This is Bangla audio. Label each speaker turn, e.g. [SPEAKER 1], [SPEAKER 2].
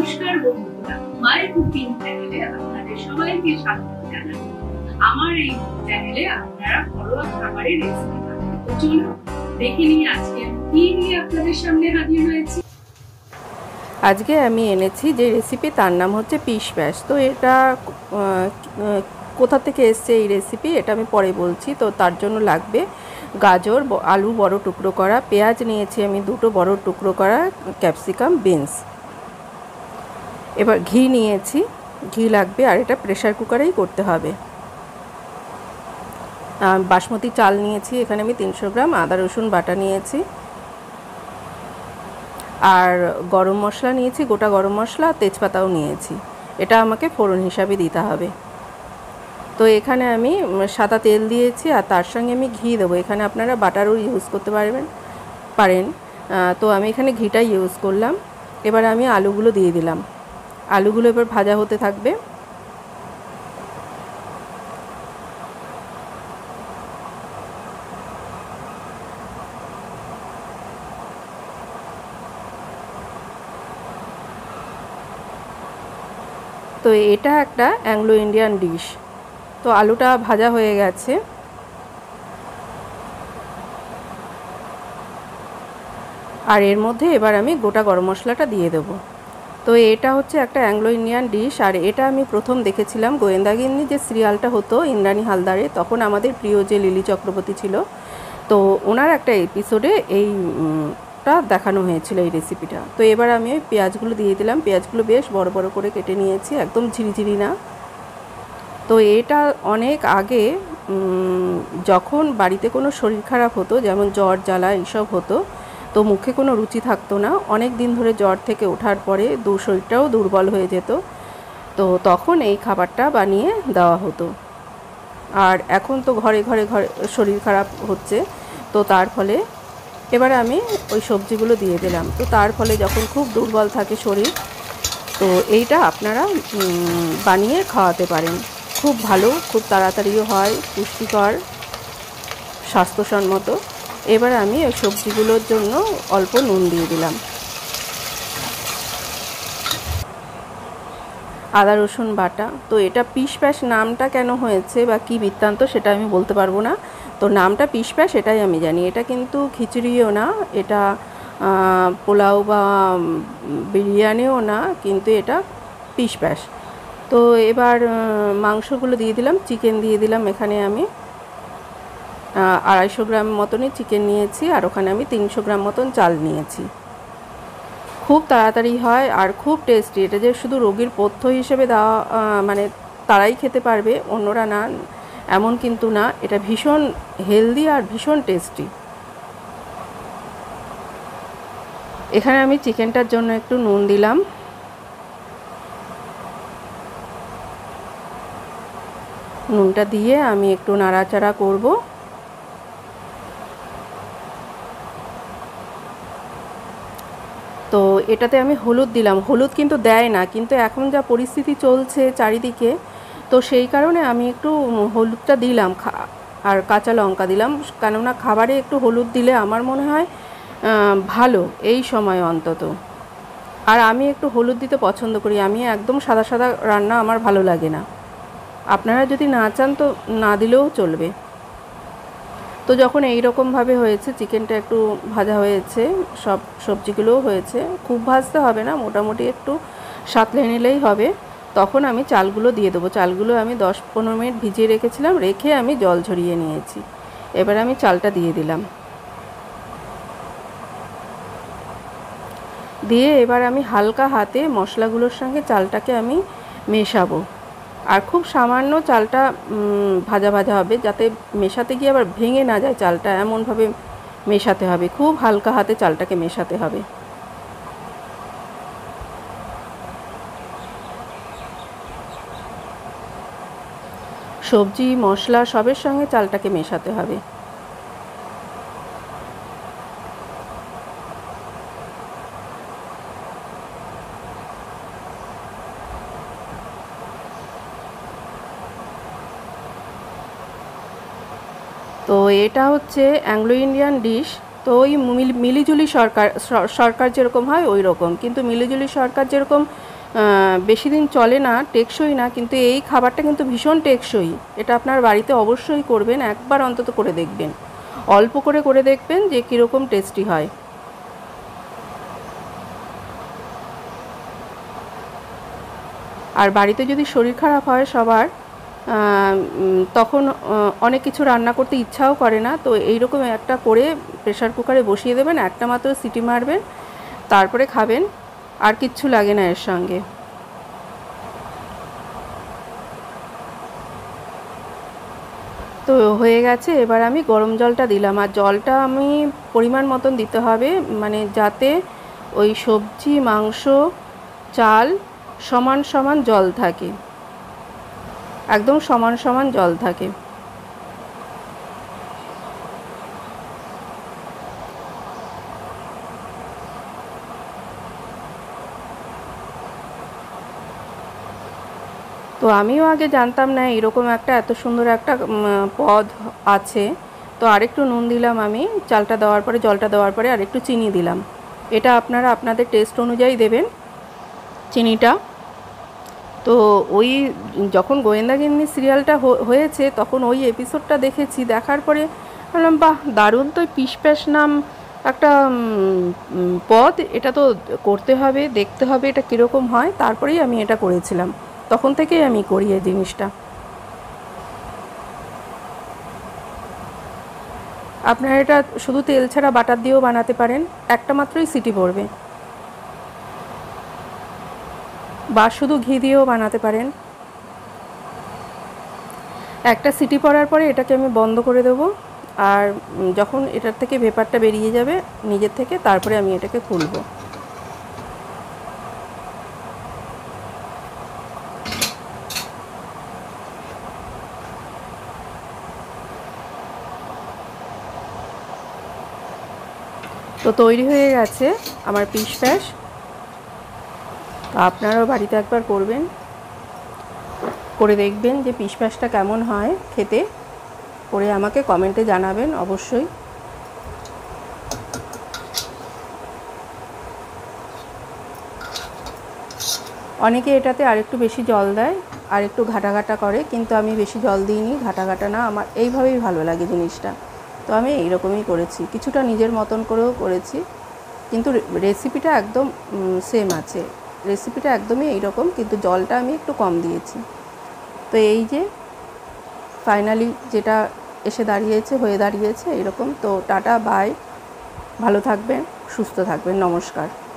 [SPEAKER 1] নমস্কার বন্ধুরা, মাই কুকিং চ্যানেলে আপনাদের সবাইকে স্বাগত জানাই। আমার এই চ্যানেলে আপনারা ঘরোয়া খাবারের রেসিপি পাবেন। তো চলুন দেখে নিই আজকে আমি কি নিয়ে আপনাদের সামনে হাজির হয়েছি।
[SPEAKER 2] আজকে আমি এনেছি যে রেসিপি, তার নাম হচ্ছে পিশ প্যাশ। তো এটা কোথা থেকে এসছে এই রেসিপি এটা আমি পরে বলছি। তো তার জন্য লাগবে গাজর, আলু বড় টুকরো করা, পেঁয়াজ নিয়েছি আমি দুটো বড় টুকরো করা, ক্যাপসিকাম, বিনস। এবার ঘি নিয়েছি, ঘি লাগবে, আর এটা প্রেসার কুকারেই করতে হবে। বাসমতি চাল নিয়েছি এখানে আমি 300 গ্রাম, আদা রসুন বাটা নিয়েছি, আর গরম মশলা নিয়েছি, গোটা গরম মশলা, তেজপাতাও নিয়েছি। এটা আমাকে ফোড়ন হিসাবে দিতে হবে। তো এখানে আমি সাদা তেল দিয়েছি, আর তার সঙ্গে আমি ঘি দেবো। এখানে আপনারা বাটারও ইউজ করতে পারেন। তো আমি এখানে ঘিটাই ইউজ করলাম। এবার আমি আলুগুলো দিয়ে দিলাম। আলুগুলো এবার ভাজা হতে থাকবে। তো এটা একটা অ্যাংলো ইন্ডিয়ান ডিশ। তো আলুটা ভাজা হয়ে গেছে। আর এর মধ্যে এবার আমি গোটা গরম মশলাটা দিয়ে দেবো। তো এটা হচ্ছে একটা অ্যাংলো ইন্ডিয়ান ডিশ। আর এটা আমি প্রথম দেখেছিলাম গোয়েন্দাগিন্নি যে সিরিয়ালটা হতো ইন্দ্রাণী হালদারে, তখন আমাদের প্রিয় যে লিলি চক্রবর্তী ছিল, তো ওনার একটা এপিসোডে এইটা দেখানো হয়েছিল এই রেসিপিটা। তো এবার আমি ওই পেঁয়াজগুলো দিয়ে দিলাম। পেঁয়াজগুলো বেশ বড় বড় করে কেটে নিয়েছি, একদম ঝিরিঝিরি না। তো এটা অনেক আগে যখন বাড়িতে কোনো শরীর খারাপ হতো, যেমন জ্বর জ্বালা এইসব হতো, তো মুখে কোনো রুচি থাকতো না, অনেক দিন ধরে জ্বর থেকে ওঠার পরে শরীরটাও দুর্বল হয়ে যেত, তো তখন এই খাবারটা বানিয়ে দেওয়া হতো। আর এখন তো ঘরে ঘরে শরীর খারাপ হচ্ছে, তো তার ফলে এবারে আমি ওই সবজিগুলো দিয়ে দিলাম। তো তার ফলে যখন খুব দুর্বল থাকে শরীর, তো এইটা আপনারা বানিয়ে খাওয়াতে পারেন। খুব ভালো, খুব তাড়াতাড়িও হয়, পুষ্টিকর, স্বাস্থ্যসম্মত। এবার আমি ওই সবজিগুলোর জন্য অল্প নুন দিয়ে দিলাম। আদা রসুন বাটা। তো এটা পিশ প্যাশ নামটা কেন হয়েছে বা কী বৃত্তান্ত সেটা আমি বলতে পারবো না। তো নামটা পিশ প্যাশ এটাই আমি জানি। এটা কিন্তু খিচুড়িও না, এটা পোলাও বা বিরিয়ানিও না, কিন্তু এটা পিশ প্যাশ। তো এবার মাংসগুলো দিয়ে দিলাম। চিকেন দিয়ে দিলাম। এখানে আমি 250 গ্রাম মতনই চিকেন নিয়েছি, আর ওখানে আমি 300 গ্রাম মতন চাল নিয়েছি। খুব তাড়াতাড়ি হয় আর খুব টেস্টি। এটা যে শুধু রোগীর পথ্য হিসেবে দেওয়া, মানে তারাই খেতে পারবে, অন্যরা না, এমন কিন্তু না। এটা ভীষণ হেলদি আর ভীষণ টেস্টি। এখানে আমি চিকেনটার জন্য একটু নুন দিলাম। নুনটা দিয়ে আমি একটু নাড়াচাড়া করব। তো এটাতে আমি হলুদ দিলাম। হলুদ কিন্তু দেয় না, কিন্তু এখন যা পরিস্থিতি চলছে চারিদিকে, তো সেই কারণে আমি একটু হলুদটা দিলাম। আর কাঁচা লঙ্কা দিলাম, কেননা খাবারে একটু হলুদ দিলে আমার মনে হয় ভালো, এই সময় অন্তত। আর আমি একটু হলুদ দিতে পছন্দ করি। আমি একদম সাদা সাদা রান্না আমার ভালো লাগে না। আপনারা যদি না চান তো না দিলেও চলবে। তো যখন এই রকমভাবে হয়েছে, চিকেনটা একটু ভাজা হয়েছে, সব সবজিগুলোও হয়েছে, খুব ভাজতে হবে না, মোটামুটি একটু সাঁতলে নিলেই হবে, তখন আমি চালগুলো দিয়ে দেবো। চালগুলো আমি 10-15 মিনিট ভিজিয়ে রেখেছিলাম, রেখে আমি জল ঝরিয়ে নিয়েছি। এবার আমি চালটা দিয়ে দিলাম। দিয়ে এবার আমি হালকা হাতে মশলাগুলোর সঙ্গে চালটাকে আমি মেশাবো। আর খুব সামান্য চালটা ভাজা ভাজা হবে, যাতে মেশাতে গিয়ে আবার ভেঙে না যায় চালটা, এমনভাবে মেশাতে হবে। খুব হালকা হাতে চালটাকে মেশাতে হবে। সবজি মশলা সবের সঙ্গে চালটাকে মেশাতে হবে। তো এটা হচ্ছে অ্যাংলো ইন্ডিয়ান ডিশ। তো ওই মিলিজুলি সরকার যেরকম হয় ওই রকম, কিন্তু মিলিজুলি সরকার যেরকম বেশি দিন চলে না, টেকসই না, কিন্তু এই খাবারটা কিন্তু ভীষণ টেকসই। এটা আপনার বাড়িতে অবশ্যই করবেন, একবার অন্তত করে দেখবেন, অল্প করে দেখবেন যে কীরকম টেস্টি হয়। আর বাড়িতে যদি শরীর খারাপ হয় সবার, তখন অনেক কিছু রান্না করতে ইচ্ছাও করে না, তো এইরকম একটা করে প্রেশার কুকারে বসিয়ে দেবেন, একটা মাত্র সিটি মারবেন, তারপরে খাবেন, আর কিচ্ছু লাগে না এর সঙ্গে। তো হয়ে গেছে, এবার আমি গরম জলটা দিলাম, আর জলটা আমি পরিমাণ মতন দিতে হবে, মানে যাতে ওই সবজি, মাংস, চাল সমান সমান জল থাকে, একদম সমান সমান জল থাকে। তো আমিও আগে জানতাম না এরকম একটা এত সুন্দর একটা পদ আছে। তো আরেকটু নুন দিলাম আমি চালটা দেওয়ার পরে, জলটা দেওয়ার পরে আরেকটু চিনি দিলাম। এটা আপনারা আপনাদের টেস্ট অনুযায়ী দেবেন চিনিটা। তো ওই যখন গোয়েন্দাগিন্নি সিরিয়ালটা হয়েছে তখন ওই এপিসোডটা দেখেছি, দেখার পরে বললাম বাহ দারুণ, তো পিসপ্যাশ নাম একটা পদ, এটা তো করতে হবে, দেখতে হবে এটা কীরকম হয়, তারপরেই আমি এটা করেছিলাম, তখন থেকেই আমি করি এই জিনিসটা। আপনারা এটা শুধু তেল ছাড়া বাটার দিয়েও বানাতে পারেন, একটা মাত্রই সিটি পড়বে, বা শুধু ঘি দিয়েও বানাতে পারেন। একটা সিটি পড়ার পরে এটাকে আমি বন্ধ করে দেবো, আর যখন এটার থেকে ভেপারটা বেরিয়ে যাবে নিজের থেকে, তারপরে আমি এটাকে খুলবো। তো তৈরি হয়ে গেছে আমার পিসপ্যাশ। তো আপনারাও বাড়িতে একবার করবেন, করে দেখবেন যে পিসপ্যাশটা কেমন হয় খেতে, করে আমাকে কমেন্টে জানাবেন অবশ্যই। অনেকে এটাতে আরেকটু বেশি জল দেয়, আর একটু ঘাটা ঘাটা করে, কিন্তু আমি বেশি জল দিইনি, ঘাটা ঘাটা না, আমার এইভাবেই ভালো লাগে জিনিসটা। তো আমি এইরকমই করেছি, কিছুটা নিজের মতন করেও করেছি, কিন্তু রেসিপিটা একদম সেম আছে, রেসিপিটা একদমই এইরকম, কিন্তু জলটা আমি একটু কম দিয়েছি। তো এই যে ফাইনালি যেটা এসে দাঁড়িয়েছে, হয়ে দাঁড়িয়েছে এরকম। তো টাটা, বাই, ভালো থাকবেন, সুস্থ থাকবেন, নমস্কার।